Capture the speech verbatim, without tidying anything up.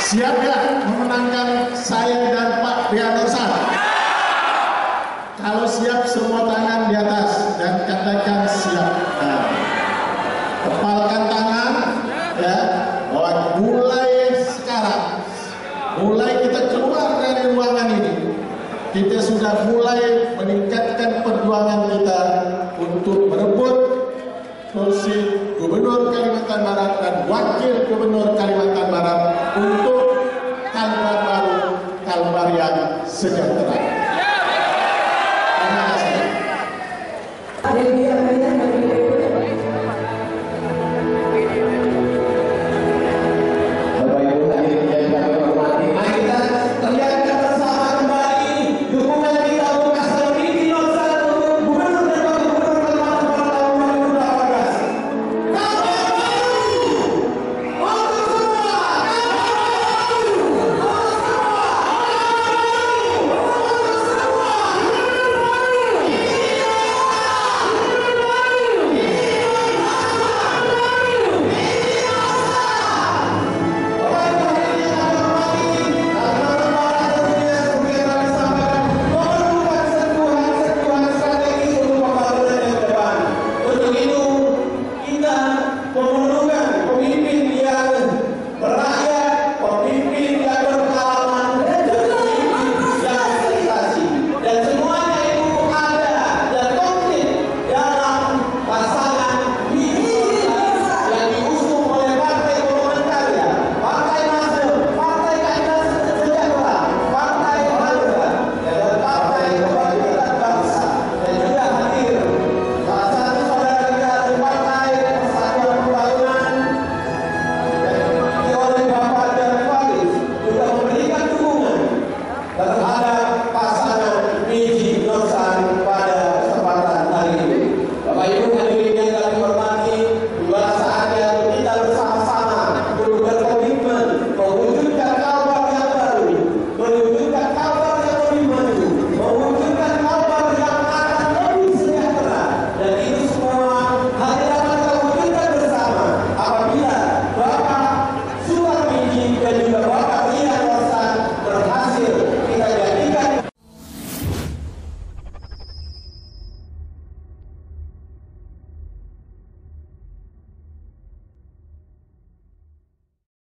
Siap ya memenangkan saya dan Pak Priantosan? Kalau siap semua tangan di atas dan katakan siap. Nah, kepalkan tangan ya, bahwa mulai sekarang, mulai kita keluar dari ruangan ini, kita sudah mulai meningkatkan perjuangan kita untuk merebut kursi Gubernur Kalimantan Barat dan Wakil Gubernur Kalimantan Barat untuk Kalbar baru, Kalbar yang sejahtera.